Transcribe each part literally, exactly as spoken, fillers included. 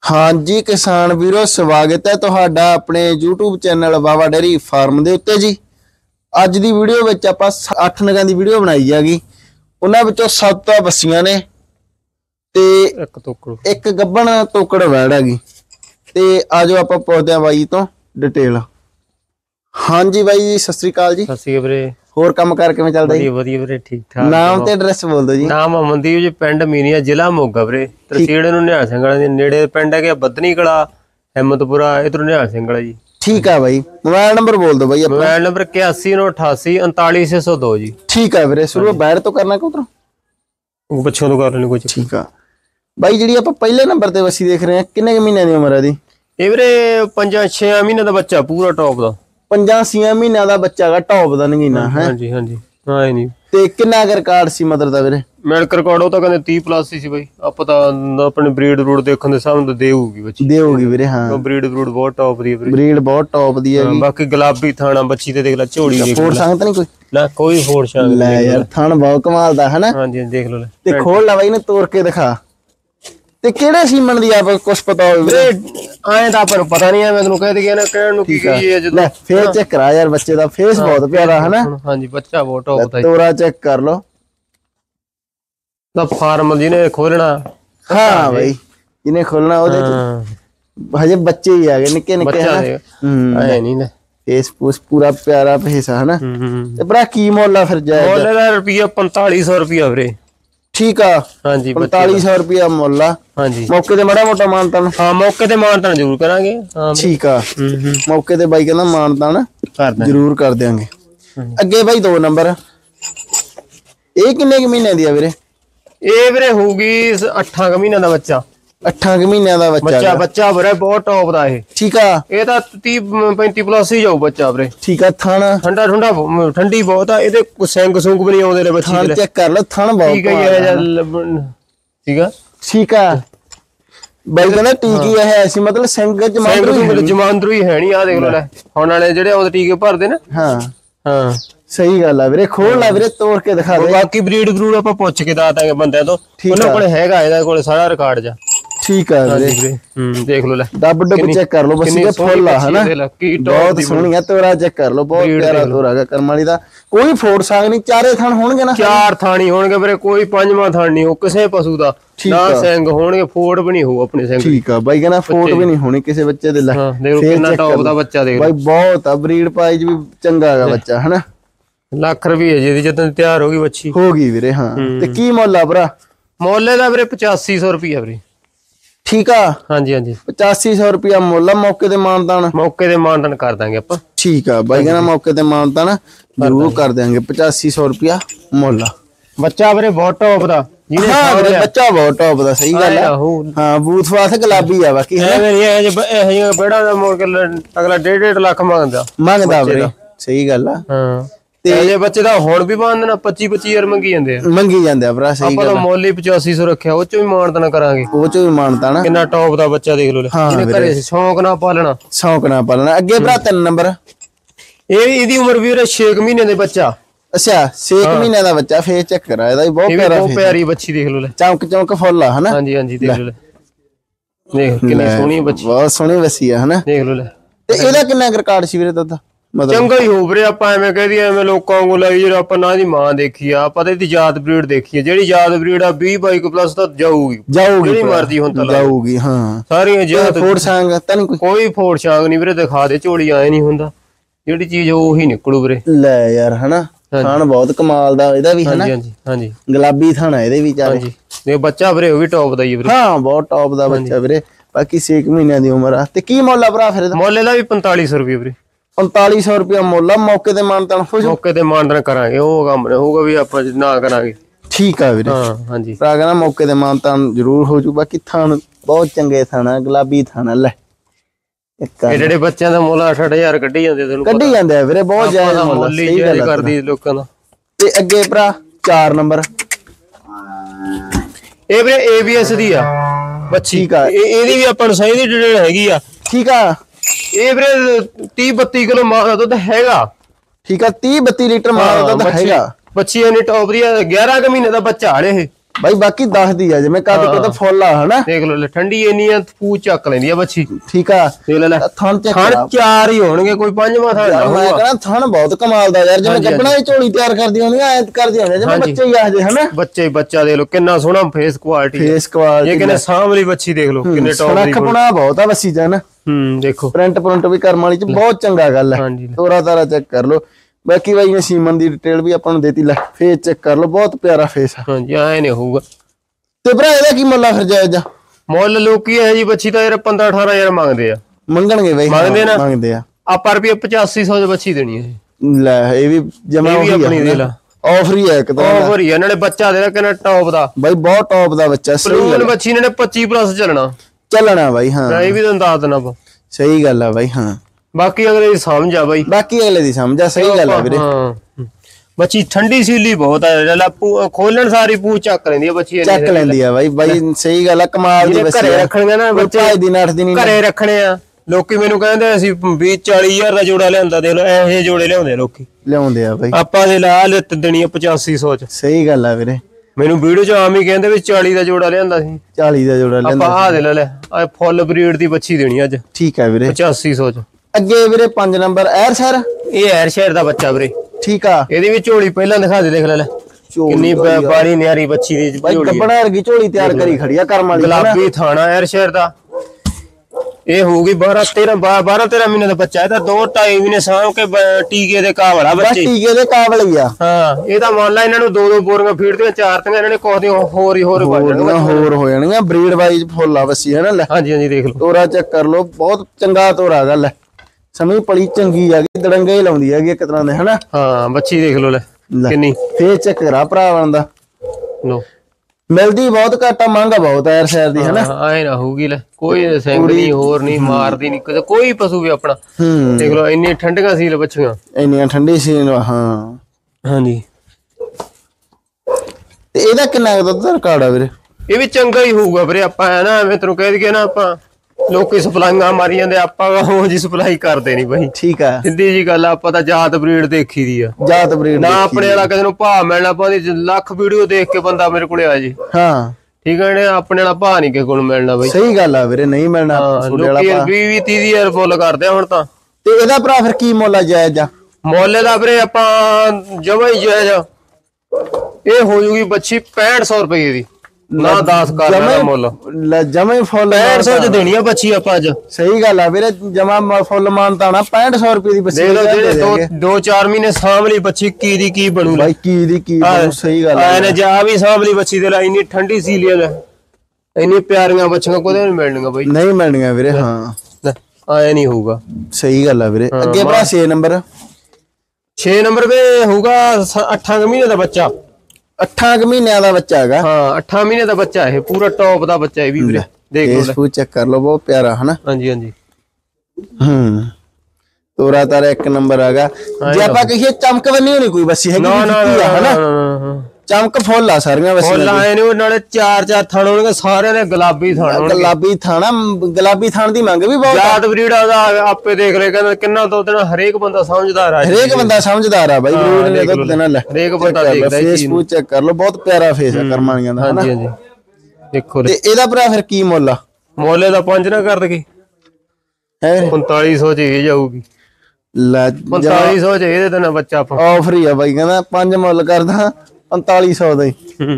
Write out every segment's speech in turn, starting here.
हाँ जी किसान वीरो स्वागत है तुहाडा अपने YouTube channel Baba dairy farm दे उत्ते जी। अज दी वीडियो विच आपां अठ नगां दी वीडियो बनाई हैगी। उन्हां विचों सत्त बस्सियां ने ते एक टोकड़ एक गब्बण टोकड़ वैड़ हैगी। ते आजो आपां पुछदे आ बाई तो डिटेल। हाँ जी बाई जी सत श्री अकाल जी। सत श्री अकाल। होर काम कर किवें चलदा जी? वधिया वीरे ठीक ठाक। नाम ते एड्रैस बोल दो जी। नाम अमनदीप जी, पिंड मीनिया, जिला मोगा वीरे। तहसील नूं निहाल ਸਿੰਘਾਂ ਦੇ ਨੇੜੇ पिंड है बदनी कला हिम्मतपुरा, इधर निहाल ਸਿੰਘਾਂ जी। ठीक है भाई। मोबाइल नंबर बोल दो भाई। मोबाइल नंबर इक्यासी नौ अठासी उनतालीस छे सौ दो जी। ठीक है वीरे। शुरू बैर तो करना कि उधरों बच्चों तो कर लेने कुछ। ठीक है भाई। जी आप पहले नंबर ते बसी देख रहे हैं, किन्ने महीने की उम्र है दी? ये वीरे पंजा छे महीने का बच्चा पूरा टॉप का। पंजा छे महीने का बच्चा का टॉप का नगीना है। हाँ जी हाँ जी। हाँ नहीं ते किन्ना रिकॉर्ड सी मतलब दा वीरे? मेडिकल रिकॉर्ड ਉਹ ਤਾਂ ਕਹਿੰਦੇ तीस प्लस ਸੀ ਬਾਈ। ਆਪਾਂ ਤਾਂ ਆਪਣੇ ਬਰੀਡ ਰੂਡ ਦੇਖਣ ਦੇ ਸਾਹਮਣੇ ਤਾਂ ਦੇਊਗੀ ਬੱਚੀ। ਦੇਊਗੀ ਵੀਰੇ। ਹਾਂ ਬਰੀਡ ਰੂਡ ਬਹੁਤ ਟੌਪ ਦੀ ਹੈ ਵੀਰੇ। ਬਰੀਡ ਬਹੁਤ ਟੌਪ ਦੀ ਹੈਗੀ। ਬਾਕੀ ਗੁਲਾਬੀ ਥਾਣਾ ਬੱਚੀ ਤੇ ਦੇਖ ਲੈ, ਝੋਲੀ ਦੇਖ ਫੋੜ ਸੰਗ ਤਾਂ ਨਹੀਂ ਕੋਈ? ਨਾ ਕੋਈ ਫੋੜ ਸੰਗ ਲੈ ਯਾਰ ਥਣ ਬਹੁਤ ਕਮਾਲ ਦਾ ਹੈ ਨਾ। ਹਾਂਜੀ ਦੇਖ ਲਓ ਲੈ ਤੇ ਖੋਲ ਲੈ ਬਾਈ ਨੇ ਤੋੜ ਕੇ ਦਿਖਾ। ਤੇ ਕਿਹੜੇ ਸੀਮਨ ਦੀ ਆਪ ਕੁਝ ਪਤਾ ਹੋਵੇ ਵੀਰੇ? ਆਏ ਤਾਂ ਆਪਾਂ ਨੂੰ ਪਤਾ ਨਹੀਂ ਹੈ, ਮੈਂ ਤੈਨੂੰ ਕਹਿ ਦਿਆ ਨਾ ਕਹਿਣ ਨੂੰ ਕੀ ਕਹੀ ਹੈ ਜਦੋਂ। ਲੈ ਫੇਸ ਚੈੱਕ ਕਰਾ ਯਾਰ, ਬੱਚੇ ਦਾ ਫੇਸ ਬਹੁਤ ਪਿਆਰਾ ਹੈ ਨਾ। ਹਾਂਜੀ ਬੱਚਾ ਬਹੁਤ ਟੌਪ ਦਾ। ਤੋਰਾ ਚੈੱਕ ਕਰ ਲਓ। ਤਾਂ ਫਾਰਮ ਜਿਹਨੇ ਖੋਲਣਾ। ਹਾਂ ਬਾਈ ਜਿਹਨੇ ਖੋਲਣਾ ਉਹਦੇ ਚ ਹਜੇ ਬੱਚੇ ਹੀ ਆ ਗਏ ਨਿੱਕੇ ਨਿੱਕੇ ਹੈ ਨਾ। ਹੂੰ ਐ ਨਹੀਂ ਲੈ ਫੇਸ ਪੂਸ ਪੂਰਾ ਪਿਆਰਾ ਫੇਸ ਹੈ ਨਾ। ਤੇ ਭਰਾ ਕੀ ਮੁੱਲ ਆ ਫਿਰ? ਜਾਇਜ਼ ਮੁੱਲ ਦਾ ਰੁਪਿਆ पैंतालीस सौ ਰੁਪਿਆ ਵੀਰੇ। ਠੀਕ ਆ। ਹਾਂਜੀ पैंतालीस सौ ਰੁਪਿਆ ਮੁੱਲ ਆ। ਹਾਂਜੀ ਮੌਕੇ ਤੇ ਮਾੜਾ ਮੋਟਾ ਮਾਨਤਾਨ। ਹਾਂ ਮੌਕੇ ਤੇ ਮਾਨਤਾਨ ਜ਼ਰੂਰ ਕਰਾਂਗੇ। ਹਾਂ ਠੀਕ ਆ। ਮੌਕੇ ਤੇ ਬਾਈ ਕਹਿੰਦਾ ਮਾਨਤਾਨ ਜ਼ਰੂਰ ਕਰ ਦਿਆਂਗੇ। ਅੱਗੇ ਬਾਈ ਦੋ ਨੰਬਰ ਇਹ ਕਿੰਨੇ ਕੁ ਮਹੀਨੇ ਦੀ ਆ ਵੀਰੇ? ਇਹ ਵੀਰੇ ਹੋਊਗੀ ਅੱਠਾਂ ਕੁ ਮਹੀਨਿਆਂ ਦਾ ਬੱਚਾ। ਅੱਠਾਂ ਕੁ ਮਹੀਨਿਆਂ ਦਾ ਬੱਚਾ ਬੱਚਾ ਬੱਚਾ ਵੀਰੇ ਬਹੁਤ ਟੌਪ ਦਾ ਇਹ। ਠੀਕ ਆ। ਇਹ ਤਾਂ तीस पैंतीस ਪਲੱਸ ਹੀ ਜਾਊ ਬੱਚਾ ਵੀਰੇ। ਠੀਕ ਆ। ਥਣ ਠੰਡਾ ਠੰਡਾ ਠੰਡੀ ਬਹੁਤ ਆ ਇਹਦੇ। ਸਿੰਘ ਸੁੰਗ ਵੀ ਨਹੀਂ ਆਉਂਦੇ ਨੇ ਬੱਚੀ ਦੇ। ਚੈੱਕ ਕਰ ਲਓ ਥਣ ਬਹੁਤ। ਠੀਕ ਹੈ ਠੀਕ ਆ ਠੀਕ ਆ। ਬਾਈ ਕਹਿੰਦਾ ਟੀਕੀ ਇਹ ਐਸੀ ਮਤਲਬ ਸਿੰਘ ਜਮਾਂਦਰੂ ਜਮਾਂਦਰੂ ਹੀ ਹੈ ਨਹੀਂ। ਆ ਦੇਖ ਲੋ ਲੈ ਹੁਣ ਵਾਲੇ ਜਿਹੜੇ ਉਹਦੇ ਟੀਕੇ ਭਰਦੇ ਨੇ। ਹਾਂ ਹਾਂ ਸਹੀ ਗੱਲ ਆ ਵੀਰੇ। ਖੋਲ ਲੈ ਵੀਰੇ ਤੋੜ ਕੇ ਦਿਖਾ ਦੇ। ਬਾਕੀ ਬਰੀਡ ਬਰੂਡ ਆਪਾਂ ਪੁੱਛ ਕੇ ਦੱਸ ਦਾਂਗੇ ਬੰਦਿਆਂ ਤੋਂ। ਉਹਨਾਂ ਕੋਲ ਹੈਗਾ ਇਹਦਾ ਕੋਲ ਸਾਰਾ ਰਿਕਾਰਡ ਜਾ। ਠੀਕ ਆ ਵੀਰੇ। ਹੂੰ ਦੇਖ ਲੋ ਲੈ ਡੱਬ ਡੱਬ ਚੈੱਕ ਕਰ ਲੋ। ਬੱਸੀ ਦੇ ਫੁੱਲ ਆ ਹਨਾ। ਬਹੁਤ ਸੋਹਣੀ ਆ। ਤੋਰਾ ਚੈੱਕ ਕਰ ਲੋ। ਬਹੁਤ ਪਿਆਰਾ ਤੋਰਾ ਹੈਗਾ ਕਰਮ ਵਾਲੀ ਦਾ। ਕੋਈ ਫੋੜ ਸਾਗ ਨਹੀਂ। ਚਾਰੇ ਥਣ ਹੋਣਗੇ ਨਾ? ਚਾਰ ਥਾਣੀ ਹੋਣਗੇ ਵੀਰੇ। ਕੋਈ ਪੰਜਵਾਂ ਥਣ ਨਹੀਂ ਹੋ ਕਿਸੇ ਪਸ਼ੂ ਦਾ। ਨਾ ਸਿੰਘ ਹੋਣਗੇ। ਫੋੜ ਵੀ ਨਹੀਂ ਹੋ ਆਪਣੇ ਸਿੰਘ। ਠੀਕ ਆ ਬਾਈ ਕਹਿੰਦਾ ਫੋੜ ਵੀ ਨਹੀਂ ਹੋਣੀ ਕਿਸੇ ਬੱਚੇ ਦੇ। ਲੈ ਦੇਖੋ ਕਿੰਨਾ ਟੌਪ ਦਾ ਬੱਚਾ ਦੇਖ ਬਾਈ। ਬਹੁਤ ਆ ਬਰੀਡ ਪਾਈਜ ਵੀ ਚੰਗਾ ਹੈਗਾ ਬੱਚਾ ਹਨਾ। ਲੱਖ ਰੁਪਏ ਜਿਹਦੀ ਜਦੋਂ ਤਿਆਰ ਹੋ ਗਈ ਬੱਚੀ ਹੋ ਗਈ ਵੀਰੇ। ਹਾਂ ਤੇ ਕੀ ਮੁੱਲ ਆ ਭਰਾ? ਮੁੱਲ ਦਾ ਵੀਰੇ पचासी सौ ਰੁਪਿਆ ਵੀਰੇ। ਠੀਕ ਆ। ਹਾਂਜੀ ਹਾਂਜੀ पचासी सौ ਰੁਪਿਆ ਮੁੱਲ ਆ। ਮੌਕੇ ਤੇ ਮਾਨਤਾਨ ਮੌਕੇ ਤੇ ਮਾਨਤਾਨ ਕਰ ਦਾਂਗੇ ਆਪਾਂ। ਠੀਕ ਆ ਬਾਈ ਕਹਿੰਦਾ ਮੌਕੇ ਤੇ ਮਾਨਤਾਨ ਜ਼ਰੂਰ ਕਰ ਦਿਆਂਗੇ। पचासी सौ ਰੁਪਿਆ ਮੁੱਲ ਆ। ਬੱਚਾ ਵੀਰੇ ਬਹੁਤ ਟੌਪ ਦਾ। ਹਾਂ ਵੀਰੇ ਬੱਚਾ ਬਹੁਤ ਟੌਪ ਦਾ। ਸਹੀ ਗੱਲ ਆ। ਹਾਂ ਬੂਥ ਵਾਸ ਗੁਲਾਬੀ ਆ ਬਾਕੀ ਹੈ ਨਾ। ਇਹ ਇਹ ਬੇੜਾ ਦਾ ਮੋੜ ਕੇ ਅਗਲਾ ਡੇਢ ਡੇਢ ਲੱਖ ਮੰਗਦਾ ਮੰਗਦਾ ਵੀਰੇ। ਸਹੀ ਗੱਲ ਆ। ਹਾਂ ਤੇ ਇਹ ਬੱਚੇ ਦਾ ਹੁਣ ਵੀ ਮੰਨਦੇ ਨਾ पच्चीस पच्चीस ਹਜ਼ਾਰ ਮੰਗੀ ਜਾਂਦੇ ਆ। ਮੰਗੀ ਜਾਂਦੇ ਆ ਭਰਾ। ਸਹੀ ਗੱਲ ਆ। ਆਪਾਂ ਮੁੱਲ ਹੀ पचासी सौ ਰੱਖਿਆ। ਉਹ ਚੋਂ ਵੀ ਮਾਨਤਾਨ ਕਰਾਂਗੇ। ਉਹ ਚੋਂ ਵੀ ਮਾਨਤਾਨ। ਕਿੰਨਾ ਟੌਪ ਦਾ ਬੱਚਾ ਦੇਖ ਲੋ। ਜਿਹਨੇ ਘਰੇ ਸ਼ੌਂਕ ਨਾਲ ਪਾਲਣਾ। ਸ਼ੌਂਕ ਨਾਲ ਪਾਲਣਾ। ਅੱਗੇ ਭਰਾ ਤਿੰਨ ਨੰਬਰ ਇਹ ਇਹਦੀ ਉਮਰ ਵੀਰੇ छह ਮਹੀਨੇ ਦੇ ਬੱਚਾ। ਅੱਛਾ छह ਮਹੀਨੇ ਦਾ ਬੱਚਾ। ਫੇਸ ਚੈੱਕ ਕਰਾ ਇਹਦਾ ਵੀ ਬਹੁਤ ਪਿਆਰਾ। ਬਹੁਤ ਪਿਆਰੀ ਬੱਚੀ ਦੇਖ ਲੋ ਲੈ। ਚਮਕ ਚਮਕ ਫੁੱਲ ਆ ਹਨਾ। ਹਾਂਜੀ ਹਾਂਜੀ ਦੇਖ ਲੋ ਲੈ। ਦੇਖ ਕਿੰਨੀ ਸੋਹਣੀ ਬੱਚੀ। ਬਹੁਤ ਸੋਹਣੀ ਬੱਚੀ ਆ ਹਨਾ। ਦੇਖ ਲੋ ਲੈ। ਤੇ ਇਹਦਾ ਕਿੰਨਾ ਰਿਕਾਰਡ ਸੀ ਵੀਰੇ ਦੁੱਧ? ਚੰਗਾ ਹੀ ਹੋ ਵੀਰੇ। ਆਪਾਂ ਐਵੇਂ ਕਹਦੀ ਐਵੇਂ ਲੋਕਾਂ ਨੂੰ ਲਈ ਜਿਹੜਾ ਆਪਾਂ ਨਾ ਦੀ ਮਾਂ ਦੇਖੀ ਆ। ਆਪਾਂ ਤੇ ਇਹਦੀ ਯਾਦ ਬਰੀਡ ਦੇਖੀ ਆ। ਜਿਹੜੀ ਯਾਦ ਬਰੀਡ ਆ बीस बाईस ਪਲੱਸ ਤਾਂ ਜਾਊਗੀ ਜਾਊਗੀ ਜਿਹੜੀ ਮਰਜ਼ੀ ਹੁਣ ਤਾਂ ਜਾਊਗੀ। ਹਾਂ ਸਾਰੀਆਂ ਯਾਦ ਫੋੜ ਸੰਗ ਤਾਂ ਨਹੀਂ ਕੋਈ ਫੋੜ ਸੰਗ ਨਹੀਂ ਵੀਰੇ। ਦਿਖਾ ਦੇ ਝੋਲੀ ਆਏ ਨਹੀਂ ਹੁੰਦਾ। ਜਿਹੜੀ ਚੀਜ਼ ਉਹੀ ਨਿਕਲੂ ਵੀਰੇ। ਲੈ ਯਾਰ ਹਨਾ ਥਣ ਬਹੁਤ ਕਮਾਲ ਦਾ ਇਹਦਾ ਵੀ ਹਨਾ। ਹਾਂਜੀ ਹਾਂਜੀ ਗੁਲਾਬੀ ਥਣ ਹੈ ਇਹਦੇ ਵੀ ਚਾਰੇ। ਹਾਂਜੀ ਇਹ ਬੱਚਾ ਵੀਰੇ ਉਹ ਵੀ ਟੌਪ ਦਾ ਹੀ ਵੀਰੇ। ਹਾਂ ਬਹੁਤ ਟੌਪ ਦਾ ਬੱਚਾ ਵੀਰੇ। ਬਾਕੀ छह ਮਹੀਨਿਆਂ ਦੀ ਉਮਰ ਆ। ਤੇ ਕੀ ਮੁੱਲ ਆ ਭਰਾ ਫਿਰ ਇਹਦਾ? ਮੁੱਲ ਇਹਦਾ ਵੀ पैंतालीस सौ ਰੁਪਏ ਵੀਰੇ। पैंतालीस सौ ਰੁਪਿਆ ਮੁੱਲ ਆ। ਮੌਕੇ ਤੇ ਮਾਨਤਾਨ ਹੋ ਜਾਊ। ਮੌਕੇ ਤੇ ਮਾਨਤਾਨ ਕਰਾਂਗੇ। ਉਹ ਕੰਮ ਨਹੀਂ ਹੋਊਗਾ ਵੀ ਆਪਾਂ ਨਾ ਕਰਾਂਗੇ। ਠੀਕ ਆ ਵੀਰੇ। ਹਾਂ ਹਾਂਜੀ ਭਰਾ ਕਹਿੰਦਾ ਮੌਕੇ ਤੇ ਮਾਨਤਾਨ ਜ਼ਰੂਰ ਹੋ ਜੂ। ਬਾਕੀ ਥਣ ਬਹੁਤ ਚੰਗੇ ਥਣ ਆ। ਗੁਲਾਬੀ ਥਣ ਲੈ। ਇਹ ਜਿਹੜੇ ਬੱਚਿਆਂ ਦਾ ਮੁੱਲ ਅੱਠ ਅੱਠ ਹਜ਼ਾਰ ਕੱਢੀ ਜਾਂਦੇ ਤੈਨੂੰ ਕੱਢੀ ਜਾਂਦੇ ਆ ਵੀਰੇ। ਬਹੁਤ ਜਾਇਜ਼ ਮੁੱਲ। ਸਹੀ ਗੱਲ ਕਰਦੀ ਲੋਕਾਂ ਦਾ। ਤੇ ਅੱਗੇ ਭਰਾ ਚਾਰ ਨੰਬਰ ਇਹ ਵੀਰੇ A B S ਦੀ ਆ ਬੱਚੀ। ਠੀਕ ਆ। ਇਹਦੀ ਵੀ ਆਪਾਂ ਨੂੰ ਸਹੀ ਦੀ ਡਿਟੇਲ ਹੈਗੀ ਆ। ਠੀਕ ਆ। ਇਹ ਵੀਰੇ तीस बत्तीस ਕਿਲੋ ਮਾਲ ਦਾ ਦੁੱਧ ਹੈਗਾ। ਠੀਕ ਆ। तीस बत्तीस ਲੀਟਰ ਮਾਲ ਦਾ ਦੁੱਧ ਹੈਗਾ। ਬੱਚੀ ਇਹਨੇ ਟੌਪ ਦੀ। ਗਿਆਰਾਂ ਕੁ ਮਹੀਨੇ ਦਾ ਬੱਚਾ ਹਲੇ ਇਹ। ਬਾਈ ਬਾਕੀ ਦੱਸਦੀ ਆ ਜਿਵੇਂ ਕੱਦ ਕੋ ਤਾਂ ਫੁੱਲ ਆ ਹਨਾ ਦੇਖ ਲਓ ਲੈ ਠੰਡੀ ਇੰਨੀ ਆ ਪੂਛ ਚੱਕ ਲੈਂਦੀ ਆ ਬੱਚੀ ਠੀਕ ਆ ਦੇਖ ਲੈ ਥਣ ਚੱਕ ਥਣ ਚਾਰ ਹੀ ਹੋਣਗੇ ਕੋਈ ਪੰਜਵਾਂ ਥਣ ਨਾ ਮੈਂ ਕਹਿੰਦਾ ਥਣ ਬਹੁਤ ਕਮਾਲ ਦਾ ਯਾਰ ਜਿਵੇਂ ਗੱਬਣਾ ਦੀ ਝੋਲੀ ਤਿਆਰ ਕਰਦੀ ਹੁੰਦੀ ਐ ਕਰਦੀ ਹੁੰਦੀ ਜਿਵੇਂ ਬੱਚੇ ਹੀ ਆ ਜੇ ਹਨਾ ਬੱਚੇ ਬੱਚਾ ਦੇਖ ਲਓ ਕਿੰਨਾ ਸੋਹਣਾ ਫੇਸ ਕੁਆਲਿਟੀ ਫੇਸ ਕੁਆਲਿਟੀ ਇਹ ਕਿੰਨੇ ਸਾਂਭਲੀ ਬੱਚੀ ਦੇਖ ਲਓ ਕਿੰਨੇ ਟੌਪ ਦੀ ਸਣਖਪਣਾ ਬਹੁਤ ਆ ਬੱਸੀ ਚ ਨਾ ਹੂੰ ਦੇਖੋ ਪ੍ਰਿੰਟ ਪ੍ਰਿੰਟ ਵੀ ਕਰਮ ਵਾਲੀ ਚ ਬਹੁਤ ਚੰਗਾ ਗੱਲ ਹੈ ਤੋਰਾ ਤਾਰਾ ਚੈੱਕ ਕਰ ਲਓ ਬਾਕੀ ਬਾਈ ਨੇ ਸੀਮਨ ਦੀ ਡਿਟੇਲ ਵੀ ਆਪਾਂ ਨੂੰ ਦੇਤੀ ਲੈ ਫੇਸ ਚੈੱਕ ਕਰ ਲਓ ਬਹੁਤ ਪਿਆਰਾ ਫੇਸ ਆ ਹਾਂਜੀ ਐ ਨਹੀਂ ਹੋਊਗਾ ਤੇ ਭਰਾ ਇਹਦਾ ਕੀ ਮੁੱਲ ਆ ਫਿਰ ਜਾਇਜ਼ ਮੁੱਲ ਲੋਕੀ ਹੈ ਜੀ ਬੱਚੀ ਤਾਂ ਯਾਰ ਪੰਦਰਾਂ ਅਠਾਰਾਂ ਹਜ਼ਾਰ ਮੰਗਦੇ ਆ ਮੰਗਣਗੇ ਬਾਈ ਮੰਗਦੇ ਨਾ ਮੰਗਦੇ ਆ ਆਪਾਂ ਰੁਪਏ ਪਚਾਸੀ ਸੌ ਚ ਬੱਚੀ ਦੇਣੀ ਹੈ ਲੈ ਇਹ ਵੀ ਜਮਾ ਇਹ ਵੀ ਆਪਣੀ ਦੇ ਲਾ ਆਫਰ ਹੀ ਹੈ ਇੱਕ ਤਰ੍ਹਾਂ ਦਾ ਆਫਰ ਹੀ ਇਹਨਾਂ ਨੇ ਬੱਚਾ ਦੇਣਾ ਕਿੰਨਾ ਟੌਪ ਦਾ ਬਾਈ ਬਹੁਤ ਟੌਪ ਦਾ ਬੱਚਾ ਸਹੀ ਗੱਲ ਬੱਚੀ ਨੇ ਪੱਚੀ ਪਲੱਸ ਚੱਲਣਾ ਚੱਲਣਾ ਬਾਈ ਹਾਂ ਇਹ ਵੀ ਤੁਹਾਨੂੰ ਦੱਸ ਦੇਣਾ ਸਹੀ ਗੱਲ ਆ ਬਾਈ ਹਾਂ ਬਾਕੀ ਅਗਲੇ ਦੀ ਸਮਝ ਆ ਬਾਈ ਬਾਕੀ ਅਗਲੇ ਦੀ ਸਮਝ ਆ ਸਹੀ ਗੱਲ ਆ ਵੀਰੇ ਹਾਂ ਬੱਚੀ ਠੰਡੀ ਸੀਲੀ ਬਹੁਤ ਆ ਲੱਪੂ ਖੋਲਣ ਸਾਰੀ ਪੂਛ ਚੱਕ ਲੈਂਦੀ ਆ ਬੱਚੀ ਚੱਕ ਲੈਂਦੀ ਆ ਬਾਈ ਬਾਈ ਸਹੀ ਗੱਲ ਆ ਕਮਾਲ ਦੀ ਬੱਚੀ ਘਰੇ ਰੱਖਣਗੇ ਨਾ ਬੱਚੇ ਦਿਨ ਅੱਠ ਦਿਨ ਘਰੇ ਰੱਖਣੇ ਆ ਲੋਕੀ ਮੈਨੂੰ ਕਹਿੰਦੇ ਅਸੀਂ ਵੀਹ ਚਾਲੀ ਹਜ਼ਾਰ ਦਾ ਜੋੜਾ ਲਿਆਂਦਾ ਦੇਖ ਲਓ ਇਹੋ ਜਿਹੇ ਜੋੜੇ ਲਿਆਉਂਦੇ ਲੋਕੀ ਲਿਆਉਂਦੇ ਆ ਬਾਈ ਆਪਾਂ ਦੇ ਲਾ ਲਿੱਤ ਦੇਣੀ ਆ ਪਚਾਸੀ ਸੌ ਚ ਸਹੀ ਗੱਲ ਆ ਵੀਰੇ ਮੈਨੂੰ ਵੀਡੀਓ ਚ ਆਮ ਹੀ ਕਹਿੰਦੇ ਵੀ ਚਾਲੀ ਦਾ ਜੋੜਾ ਲਿਆਂਦਾ ਸੀ ਚਾਲੀ ਦਾ ਜੋੜਾ ਲਿਆਂਦਾ ਆਪਾਂ ਆ ਦੇ ਲੈ ਲੈ ਆ ਫੁੱਲ ਬਰੀਡ ਦੀ ਬੱਚੀ ਦੇਣੀ ਅੱਜ ਠੀਕ ਆ ਵੀਰੇ ਪਚਾਸੀ ਸੌ ਚ ਅੱਗੇ ਵੀਰੇ ਪੰਜ ਨੰਬਰ ਐਰ ਸਰ ਇਹ ਐਰ ਸ਼ਹਿਰ ਦਾ ਬੱਚਾ ਵੀਰੇ ਠੀਕ ਆ ਇਹਦੀ ਵੀ ਝੋਲੀ ਪਹਿਲਾਂ ਦਿਖਾ ਦੇ ਦੇਖ ਲੈ ਲੈ ਕਿੰਨੀ ਬਾਰੀ ਨਿਆਰੀ ਬੱਚੀ ਦੀ ਬਾਈ ਕੱਪੜਾ ਵਰਗੀ ਝੋਲੀ ਤਿਆਰ ਕਰੀ ਖੜੀ ਆ ਕਰਮ ਵਾਲੀ ਗੁਲਾਬੀ ਥਾਣਾ ਐਰ ਸ਼ਹਿਰ ਦਾ ਇਹ ਹੋਊਗੀ ਬਾਰਾਂ ਤੇਰਾਂ ਬਾਰਾਂ ਤੇਰਾਂ ਮਹੀਨੇ ਦਾ ਬੱਚਾ ਇਹ ਤਾਂ ਦੋ ਢਾਈ ਮਹੀਨੇ ਸਾਂਭ ਕੇ ਟੀਕੇ ਦੇ ਕਾਬਲ ਆ ਬੱਚੇ ਟੀਕੇ ਦੇ ਕਾਬਲ ਹੀ ਆ ਹਾਂ ਇਹ ਤਾਂ ਮੰਨ ਲਾ ਇਹਨਾਂ ਨੂੰ ਦੋ ਦੋ ਬੋਰੀਆਂ ਫੀਡ ਦੀਆਂ ਚਾਰ ਤੀਆਂ ਇਹਨਾਂ ਨੇ ਕੋਹਦੇ ਹੋਰ ਹੀ ਹੋਰ ਹੋਰ ਹੋ ਜਾਣਗੀਆਂ ਬਰੀਡ ਵਾਈਜ਼ ਫੁੱਲ ਆ ਬੱਸੀ ਹੈ ਨਾ ਲੈ ਹਾਂਜੀ ਹਾਂਜੀ ਦੇਖ ਲਓ ਤੋਰਾ ਚੈੱਕ ਕਰ ਲਓ ਬਹੁਤ ਚੰਗਾ ਤੋਰਾ ਗੱਲ ਹੈ ਸਮੇਂ ਪਲੀ ਚੰਗੀ ਆ ਗਈ ਦੜੰਗੇ ਹੀ ਲਾਉਂਦੀ ਹੈਗੀ ਇੱਕ ਤਰ੍ਹਾਂ ਦੇ ਹਨਾ ਹਾਂ ਬੱਚੀ ਦੇਖ ਲਓ ਲੈ ਕਿੰਨੀ ਫੇਸ ਚੈੱਕ ਕਰਾ ਭਰਾ ਬਣਦਾ ਲੋ ਮਿਲਦੀ ਬਹੁਤ ਘੱਟ ਆ ਮੰਗਾ ਬਹੁਤ ਐਰ ਸ਼ਹਿਰ ਦੀ ਹਨਾ ਐ ਨਾ ਹੋਊਗੀ ਲੈ ਕੋਈ ਸਿੰਘ ਨਹੀਂ ਹੋਰ ਨਹੀਂ ਮਾਰਦੀ ਨਹੀਂ ਕੋਈ ਪਸ਼ੂ ਵੀ ਆਪਣਾ ਦੇਖ ਲਓ ਇੰਨੀ ਠੰਡੀਆਂ ਸੀਲ ਬੱਚੀਆਂ ਇੰਨੀਆਂ ਠੰਡੀ ਸੀਲ ਹਾਂ ਹਾਂਜੀ ਤੇ ਇਹਦਾ ਕਿੰਨਾ ਦੁੱਧ ਦਾ ਰਿਕਾਰਡ ਆ ਵੀਰੇ ਇਹ ਵੀ ਚੰਗਾ ਹੀ ਹੋਊਗਾ ਵੀਰੇ ਆਪਾਂ ਹੈ ਨਾ ਐਵੇਂ ਤੈਨੂੰ ਕਹਿ ਦਈਏ ਨਾ ਆਪਾਂ ਲੋਕੀ ਸਪਲਾਈਆਂ ਮਾਰੀ ਜਾਂਦੇ ਆਪਾਂ ਉਹ ਜੀ ਸਪਲਾਈ ਕਰਦੇ ਨਹੀਂ ਬਾਈ ਠੀਕ ਆ ਸਿੱਧੀ ਜੀ ਗੱਲ ਆਪਾਂ ਤਾਂ ਜਾਤ ਬਰੀਡ ਦੇਖੀ ਦੀ ਆ ਜਾਤ ਬਰੀਡ ਨਾ ਆਪਣੇ ਵਾਲਾ ਕਿਸੇ ਨੂੰ ਭਾਅ ਮਿਲਣਾ ਪਾਉਂਦੀ ਲੱਖ ਵੀਡੀਓ ਦੇਖ ਕੇ ਬੰਦਾ ਮੇਰੇ ਕੋਲੇ ਆ ਜੀ ਹਾਂ ਠੀਕ ਹੈ ਨੇ ਆਪਣੇ ਵਾਲਾ ਭਾਅ ਨਹੀਂ ਕਿਸੇ ਕੋਲ ਮਿਲਣਾ ਬਾਈ ਸਹੀ ਗੱਲ ਆ ਵੀਰੇ ਨਹੀਂ ਮਿਲਣਾ ਲੋਕੀ ਵੀਹ ਵੀਹ ਤੀਹ ਹਜ਼ਾਰ ਮੁੱਲ ਕਰਦੇ ਆ ਹੁਣ ਤਾਂ ਤੇ ਇਹਦਾ ਭਰਾ ਫਿਰ ਕੀ ਮੁੱਲ ਆ ਜਾਇਜ਼ ਆ ਮੁੱਲ ਦਾ ਵੀਰੇ ਆਪਾਂ ਜਮਾ ਹੀ ਜਾਇਜ਼ ਇਹ ਹੋ ਜੂਗੀ ਬੱਚੀ ਪੈਂਹਠ ਸੌ ਰੁਪਏ ਦੀ ਨਾ ਦਸ ਕਰ ਦਾ ਮੁੱਲ ਜਮਾ ਹੀ ਫੁੱਲ ਪੈਂਹਠ ਸੌ ਚ ਦੇਣੀ ਆ ਬੱਚੀ ਆਪਾਂ ਅੱਜ ਸਹੀ ਗੱਲ ਆ ਵੀਰੇ ਜਮਾ ਫੁੱਲ ਮਾਨਤਾ ਨਾ ਪੈਂਹਠ ਸੌ ਰੁਪਏ ਦੀ ਬੱਚੀ ਦੇ ਦੋ ਚਾਰ ਮਹੀਨੇ ਸਾਂਭਲੀ ਬੱਚੀ ਕੀ ਦੀ ਕੀ ਬਣੂ ਬਾਈ ਕੀ ਦੀ ਕੀ ਬਣੂ ਸਹੀ ਗੱਲ ਆ ਇਹਨੇ ਜਾ ਵੀ ਸਾਂਭਲੀ ਬੱਚੀ ਦੇ ਲਈ ਇੰਨੀ ਠੰਡੀ ਸੀ ਲਿਆ ਇੰਨੀ ਪਿਆਰੀਆਂ ਬੱਚੀਆਂ ਕੋਦੇ ਨਹੀਂ ਮਿਲਣੀਆਂ ਬਾਈ ਨਹੀਂ ਮਿਲਣੀਆਂ ਵੀਰੇ ਹਾਂ ਆਏ ਨਹੀਂ ਹੋਊਗਾ ਸਹੀ ਗੱਲ ਆ ਵੀਰੇ ਅੱਗੇ ਭਰਾ ਛੇ ਨੰਬਰ ਛੇ ਨੰਬਰ ਵੇ ਹੋਊਗਾ ਅੱਠਾਂ ਮਹੀਨੇ ਦਾ ਬੱਚਾ ਅੱਠਾਂ ਕੁ ਮਹੀਨਿਆਂ ਦਾ ਬੱਚਾ ਹੈਗਾ ਹਾਂ ਅੱਠਾਂ ਮਹੀਨੇ ਦਾ ਬੱਚਾ ਇਹ ਪੂਰਾ ਟੌਪ ਦਾ ਬੱਚਾ ਇਹ ਵੀ ਵੀਰੇ ਦੇਖ ਲਓ ਫੇਸ ਚੈੱਕ ਕਰ ਲਓ ਬਹੁਤ ਪਿਆਰਾ ਹਨਾ ਹਾਂਜੀ ਹਾਂਜੀ ਹੂੰ ਤੋਰਾ ਤਾਰਾ ਇੱਕ ਨੰਬਰ ਹੈਗਾ ਜੇ ਆਪਾਂ ਕਹੀਏ ਚਮਕ ਬੰਨੀ ਹੋਣੀ ਕੋਈ ਬੱਸੀ ਹੈਗੀ ਹਨਾ ਚਮਕ ਫੁੱਲ ਆ ਸਾਰੀਆਂ ਬੱਸੀਆਂ ਫੁੱਲ ਆਏ ਨੇ ਉਹ ਨਾਲੇ ਚਾਰ ਚਾਰ ਥਣ ਹੋਣਗੇ ਸਾਰਿਆਂ ਦੇ ਗੁਲਾਬੀ ਥਣ ਹੋਣਗੇ ਗੁਲਾਬੀ ਥਾਣਾ ਗੁਲਾਬੀ ਥਣ ਦੀ ਮੰਗ ਵੀ ਬਹੁਤ ਜਾਤ ਬਰੀਡ ਦਾ ਆਪੇ ਦੇਖ ਲੈ ਕਹਿੰਦਾ ਕਿੰਨਾ ਦੁੱਧ ਦੇਣਾ ਹਰੇਕ ਬੰਦਾ ਸਮਝਦਾਰ ਆ ਹਰੇਕ ਬੰਦਾ ਸਮਝਦਾਰ ਆ ਬਾਈ ਬਰੀਡ ਨੇ ਦੁੱਧ ਦੇਣਾ ਲੈ ਹਰੇਕ ਬੰਦਾ ਦੇਖਦਾ ਇਹ ਚੀਜ਼ ਨੂੰ ਚੈੱਕ ਕਰ ਲਓ ਬਹੁਤ ਪਿਆਰਾ ਫੇਸ ਆ ਕਰਮਾਨੀਆਂ ਦਾ ਹਾਂਜੀ ਹਾਂਜੀ ਦੇਖੋ ਤੇ ਇਹਦਾ ਭਰਾ ਫਿਰ ਕੀ ਮੁੱਲ ਆ ਮੁੱਲ ਦਾ ਪੰਜ ਨਾ ਕਰ ਦਗੇ ਹੈ ਪੰਤਾਲੀ ਸੌ ਚ ਇਹ ਜਾਊਗੀ ਲੈ ਪੰਤਾਲੀ ਸੌ ਚ ਇਹਦੇ ਤੇ ਨਾ ਬੱਚਾ ਆਪਾਂ ਆਫਰ ਹੀ ਆ ਬਾਈ ਕਹਿੰਦਾ ਪੰਜ ਮੁੱਲ ਕਰਦਾ ਪੰਤਾਲੀ ਸੌ ਦਾ ਹੀ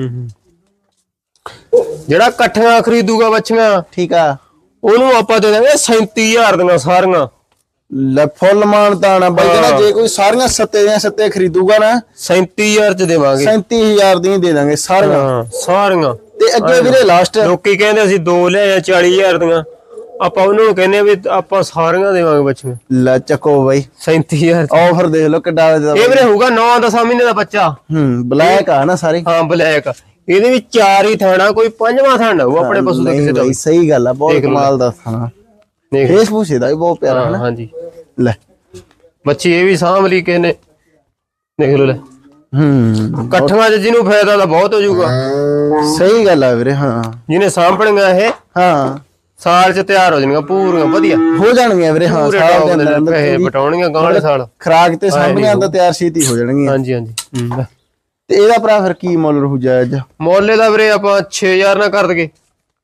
ਜਿਹੜਾ ਇਕੱਠੀਆਂ ਖਰੀਦੂਗਾ ਬੱਚੀਆਂ ਠੀਕ ਆ ਉਹਨੂੰ ਆਪਾਂ ਦੇ ਦਾਂਗੇ ਸੈਂਤੀ ਹਜ਼ਾਰ ਦੀਆਂ ਸਾਰੀਆਂ ਲੈ ਫੁੱਲ ਮਾਨਤਾ ਨਾ ਬਾਈ ਕਹਿੰਦਾ ਜੇ ਕੋਈ ਸਾਰੀਆਂ ਸੱਤੇ ਦੀਆਂ ਸੱਤੇ ਖਰੀਦੂਗਾ ਨਾ ਸੈਂਤੀ ਹਜ਼ਾਰ ਚ ਦੇਵਾਂਗੇ ਸੈਂਤੀ ਹਜ਼ਾਰ ਦੀਆਂ ਦੇ ਦਾਂਗੇ ਸਾਰੀਆਂ ਸਾਰੀਆਂ ਤੇ ਅੱਗੇ ਵੀਰੇ ਲਾਸਟ ਲੋਕੀ ਕਹਿੰਦੇ ਅਸੀਂ ਦੋ ਲਿਆ ਚਾਲੀ ਹਜ਼ਾਰ ਦੀਆਂ ਆਪਾਂ ਉਹਨੂੰ ਕਹਿੰਦੇ ਵੀ ਆਪਾਂ ਸਾਰੀਆਂ ਦੇਵਾਂਗੇ ਬੱਚੀਆਂ ਲੈ ਚੱਕੋ ਬਾਈ ਸੈਂਤੀ ਹਜ਼ਾਰ ਆਫਰ ਦੇਖ ਲਓ ਕਿੱਡਾ ਇਹ ਵੀਰੇ ਹੋਊਗਾ ਨੌ ਦਸ ਮਹੀਨੇ ਦਾ ਬੱਚਾ ਹੂੰ ਬਲੈਕ ਆ ਨਾ ਸਾਰੇ ਹਾਂ ਬਲੈਕ ਇਹਦੇ ਵਿੱਚ ਚਾਰ ਹੀ ਥਾਣਾ ਕੋਈ ਪੰਜਵਾਂ ਥਾਣਾ ਉਹ ਆਪਣੇ ਪਸ਼ੂ ਦਾ ਕਿਸੇ ਦਾ ਸਹੀ ਗੱਲ ਆ ਬਹੁਤ ਕਮਾਲ ਦਾ ਥਾਣਾ ਫੇਸ ਪੂਛੇ ਦਾ ਵੀ ਬਹੁਤ ਪਿਆਰਾ ਹੈ ਹਾਂਜੀ ਲੈ ਬੱਚੀ ਇਹ ਵੀ ਸਾਂਭ ਲਈ ਕਿਸੇ ਨੇ ਦੇਖ ਲਓ ਲੈ ਹੂੰ ਇਕੱਠੀਆਂ ਚ ਜਿਹਨੂੰ ਫਾਇਦਾ ਤਾਂ ਬਹੁਤ ਹੋ ਜਾਊਗਾ ਸਹੀ ਗੱਲ ਆ ਵੀਰੇ ਹਾਂ ਜਿਹਨੇ ਸਾਂਭਣੀਆਂ ਇਹ ਹਾਂ ਸਾਲ ਚ ਤਿਆਰ ਹੋ ਜਾਣਗੀਆਂ ਪੂਰੀਆਂ ਵਧੀਆ ਹੋ ਜਾਣਗੀਆਂ ਵੀਰੇ ਹਾਂ ਸਾਲ ਦੇ ਅੰਦਰ ਪਟਾਉਣੀਆਂ ਗਾਂ ਵਾਲੇ ਸਾਲ ਖਰਾਕ ਤੇ ਸਾਂਭਣੀਆਂ ਤਾਂ ਤਿਆਰ ਛੇਤੀ ਹੋ ਜਾਣਗੀਆਂ ਹਾਂਜੀ ਹਾਂਜੀ ਤੇ ਇਹਦਾ ਭਰਾ ਫਿਰ ਕੀ ਮੁੱਲ ਰਹੂ ਜਾਇਜ਼? ਮੁੱਲ ਦਾ ਵੀਰੇ ਆਪਾਂ ਛੇ ਹਜ਼ਾਰ ਨਾਲ ਕਰ ਦਗੇ।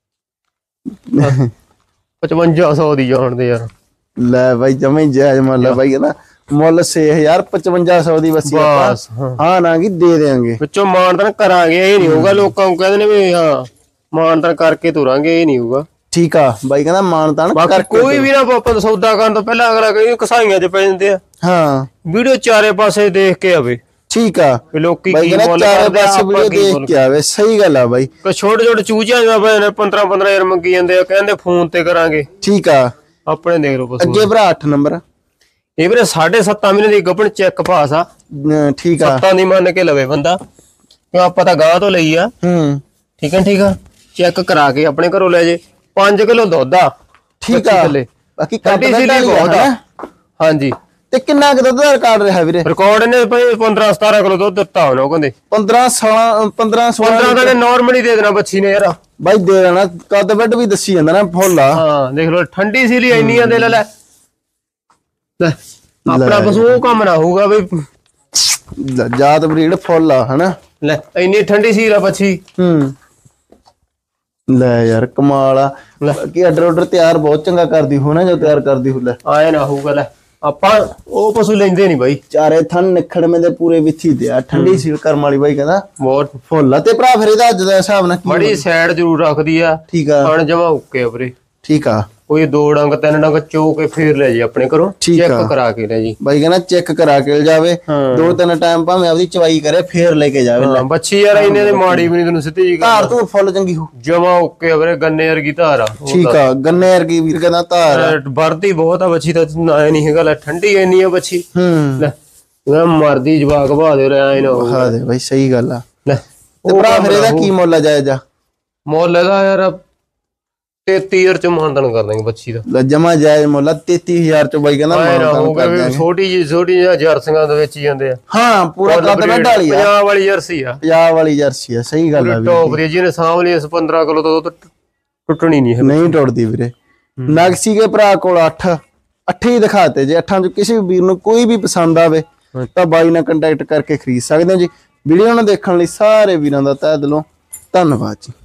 ਪਚਵੰਜਾ ਸੌ ਦੀ ਜਾਣਦੇ ਯਾਰ। ਲੈ ਬਾਈ ਜਮੇ ਜਾਇਜ਼ ਮੁੱਲ ਆ ਬਾਈ ਕਹਿੰਦਾ ਮੁੱਲ ਛੇ ਹਜ਼ਾਰ ਪਚਵੰਜਾ ਸੌ ਦੀ ਬੱਸੀ ਆਪਾਂ ਹਾਂ ਨਾ ਕੀ ਦੇ ਦੇਾਂਗੇ, ਵਿੱਚੋਂ ਮਾਨਤਾਨ ਕਰਾਂਗੇ। ਇਹ ਨਹੀਂ ਹੋਊਗਾ ਲੋਕਾਂ ਨੂੰ ਕਹਿੰਦੇ ਨੇ ਵੀ ਹਾਂ ਮਾਨਤਾਨ ਕਰਕੇ ਤੁਰਾਂਗੇ, ਇਹ ਨਹੀਂ ਹੋਊਗਾ। ਠੀਕ ਆ ਬਾਈ ਕਹਿੰਦਾ ਮਾਨਤਾਨ ਕਰਕੇ। ਕੋਈ ਵੀ ਨਾ ਆਪਾਂ ਸੌਦਾ ਕਰਨ ਤੋਂ ਪਹਿਲਾਂ ਅਗਲਾ ਕਈ ਕਸਾਈਆਂ ਚ ਪੈ ਜਾਂਦੇ ਆ। ਹਾਂ ਵੀਡੀਓ ਚਾਰੇ ਪਾਸੇ ਦੇਖ ਕੇ ਆਵੇ। ਠੀਕ ਆ ਲੋਕੀ ਕੀ ਮੁੱਲ ਕਰਦੇ ਆ ਆਪਾਂ ਦੇਖ ਕੇ ਆਵੇ। ਸਹੀ ਗੱਲ ਆ ਬਾਈ। ਛੋਟੇ ਛੋਟੇ ਚੂਚਿਆਂ ਦਾ ਬਣੇ ਪੰਦਰਾਂ ਪੰਦਰਾਂ ਹਜ਼ਾਰ ਮੰਗੀ ਜਾਂਦੇ ਆ, ਕਹਿੰਦੇ ਫੋਨ ਤੇ ਕਰਾਂਗੇ। ਠੀਕ ਆ ਆਪਣੇ ਦੇਖ ਲਓ ਪਸ਼ੂ। ਅੱਗੇ ਭਰਾ ਅੱਠ ਨੰਬਰ ਇਹ ਵੀਰੇ ਸਾਢੇ ਸੱਤਾਂ ਮਹੀਨੇ ਦੀ ਗੱਭਣ ਚੈੱਕ ਪਾਸ ਆ। ਠੀਕ ਆ ਸੱਤਾਂ ਦੀ ਮੰਨ ਕੇ ਲਵੇ ਬੰਦਾ, ਕਿਉਂ ਆਪਾਂ ਤਾਂ ਗਾਂ ਤੋਂ ਲਈ ਆ। ਹੂੰ ਠੀਕ ਆ ਠੀਕ ਆ ਚੈੱਕ ਕਰਾ ਕੇ ਆਪਣੇ ਘਰੋਂ ਲੈ ਜੇ। ਪੰਜ ਕਿਲੋ ਦੁੱਧ ਆ। ਠੀਕ ਆ ਬਾਕੀ ਕੱਢੀ ਸੀ ਲਈ ਬਹੁਤ ਆ। ਹਾਂਜੀ ਤੇ ਕਿੰਨਾ ਕੁ ਦੁੱਧ ਦਾ ਰਿਕਾਰਡ ਰਿਹਾ ਵੀਰੇ? ਰਿਕਾਰਡ ਨੇ ਪੰਦਰਾਂ ਸਤਾਰਾਂ ਕਿਲੋ ਦੁੱਧ ਦਿੱਤਾ ਹੋਣਾ ਉਹ ਕਹਿੰਦੇ। ਪੰਦਰਾਂ ਸੋਲਾਂ ਪੰਦਰਾਂ ਸੋਲਾਂ ਦਾ ਨਾਰਮਲੀ ਦੇ ਦੇਣਾ ਬੱਚੀ ਨੇ ਯਾਰ ਬਾਈ, ਦੇ ਦੇਣਾ। ਕੱਦ ਵੱਡ ਵੀ ਦੱਸੀ ਜਾਂਦਾ ਨਾ ਫੁੱਲ ਆ। ਹਾਂ ਦੇਖ ਲਓ ਠੰਡੀ ਸੀ ਲਈ ਇੰਨੀਆਂ ਦੇ ਲੈ ਲੈ ਆਪਣਾ ਪਸ਼ੂ ਉਹ ਕੰਮ ਨਾ ਹੋਊਗਾ ਬਈ ਜਾਤ ਬਰੀਡ ਫੁੱਲ ਆ ਹਨਾ। ਲੈ ਇੰਨੀ ਠੰਡੀ ਸੀ ਲਾ ਬੱਚੀ। ਹੂੰ ਲੈ ਯਾਰ ਕਮਾਲ ਆ। ਬਾਕੀ ਆਰਡਰ ਆਰਡਰ ਤਿਆਰ ਬਹੁਤ ਚੰਗਾ ਕਰਦੀ ਹੋਣਾ ਜੋ ਤਿਆਰ ਕਰਦੀ ਹੋ। ਲੈ ਆਏ ਨਾ ਹੋਊਗਾ। ਲੈ ਆਪਾਂ ਉਹ ਪਸ਼ੂ ਲੈਂਦੇ ਨਹੀਂ ਬਾਈ। ਚਾਰੇ ਥਣ ਨਿਖੜਵੇਂ ਦੇ ਪੂਰੇ ਵਿੱਥੀ ਤੇ ਆ ਠੰਡੀ ਸੀਲ ਕਰਮ ਵਾਲੀ ਬਾਈ ਕਹਿੰਦਾ ਬਹੁਤ ਫੁੱਲ ਆ। ਤੇ ਭਰਾ ਫਿਰ ਇਹਦਾ ਅੱਜ ਦਾ ਹਿਸਾਬ ਨਾਲ ਬੜੀ ਸਾਈਡ ਜ਼ਰੂਰ ਰੱਖਦੀ ਆ। ਠੀਕ ਆ ਹਣ ਜਮਾ ਓਕੇ ਆ ਵੀਰੇ। ਠੀਕ ਆ ਕੋਈ ਦੋ ਡੰਗ ਤਿੰਨ ਡੰਗ ਚੋ ਕੇ ਫੇਰ ਲੈ ਜੀ ਆਪਣੇ ਘਰੋਂ। ਚੈੱਕ ਕਰਾ ਕੇ ਲੈ ਜੀ ਬਾਈ ਕਹਿੰਦਾ ਚੈੱਕ ਕਰਾ ਕੇ ਜਾਵੇ। ਦੋ ਤਿੰਨ ਟਾਈਮ ਭਾਵੇਂ ਆਪਦੀ ਚਵਾਈ ਕਰੇ ਫੇਰ ਲੈ ਕੇ ਜਾਵੇ। ਬੱਚੀ ਯਾਰ ਇਹਨੇ ਤੇ ਮਾੜੀ ਵੀ ਨਹੀਂ ਤੈਨੂੰ ਸਿੱਧੀ ਜੀ ਧਾਰ ਤੂੰ ਫੁੱਲ ਚੰਗੀ ਹੋ ਜਮਾ ਓਕੇ ਆ ਵੀਰੇ। ਗੰਨੇ ਵਰਗੀ ਧਾਰ ਆ। ਠੀਕ ਆ ਗੰਨੇ ਵਰਗੀ ਵੀਰ ਕਹਿੰਦਾ ਧਾਰ ਵਰਦੀ ਬਹੁਤ ਆ ਬੱਚੀ ਤਾਂ ਆਏ ਨਹੀਂ ਹੈਗਾ। ਲੈ ਠੰਡੀ ਇੰਨੀ ਆ ਬੱਚੀ। ਹੂੰ ਲੈ ਮਰਦੀ ਜਵਾਕ ਬਹਾ ਦੇ ਰਿਹਾ ਇਹਨਾਂ ਬਹਾ ਦੇ ਬਾਈ। ਸਹੀ ਗੱਲ ਆ। ਲੈ ਤੇ ਭਰਾ ਫਿਰ ਇਹਦਾ ਕੀ ਮੁੱਲ ਆ ਜਾਇਜ਼ ਆ? ਮੁੱਲ ਇਹਦਾ ਯਾਰ ਤੇਤੀ ਹਜ਼ਾਰ ਚ ਮਾਨਤਾਨ ਕਰ ਦਾਂਗੇ ਬੱਚੀ ਦਾ। ਜਮਾ ਜਾਇਜ਼ ਮੁੱਲ ਤੇਤੀ ਹਜ਼ਾਰ ਚ ਬਾਈ ਕਹਿੰਦਾ ਮਾਨਤਾਨ ਕਰ ਦਾਂਗੇ। ਛੋਟੀ ਜੀ ਛੋਟੀ ਜਿਹੀ ਜਰਸੀਆਂ ਦੇ ਵਿੱਚ ਹੀ ਜਾਂਦੇ ਆ। ਹਾਂ ਪੂਰਾ ਕੱਦ ਵੱਡ ਵਾਲੀ ਆ। ਪੰਜਾਬ ਵਾਲੀ ਜਰਸੀ ਆ। ਪੰਜਾਬ ਵਾਲੀ ਜਰਸੀ ਆ। ਸਹੀ ਗੱਲ ਆ ਵੀਰੇ। ਟੌਪ ਦੀ ਜਿਹਨੇ ਸਾਂਭ ਲਈ ਪੰਦਰਾਂ ਕਿਲੋ ਤੋਂ ਟੁੱਟਣੀ ਨਹੀਂ ਨਹੀਂ ਟੁੱਟਦੀ ਵੀਰੇ। ਨਗਸੀ ਕੇ ਭਰਾ ਕੋਲ ਅੱਠ ਅੱਠ ਹੀ ਦਿਖਾਤੇ। ਜੇ ਅੱਠਾਂ ਚ ਕਿਸੇ ਵੀ ਵੀਰ ਨੂੰ ਕੋਈ ਵੀ ਪਸੰਦ ਆਵੇ ਤਾਂ ਬਾਈ ਨਾਲ ਕੰਟੈਕਟ ਕਰਕੇ ਖਰੀਦ ਸਕਦੇ ਹੋ ਜੀ। ਵੀਡੀਓ ਨੂੰ ਦੇਖਣ ਲਈ ਸਾਰੇ ਵੀਰਾਂ ਦਾ ਤਹਿ ਦਿਲੋਂ ਧੰਨਵਾਦ ਜੀ।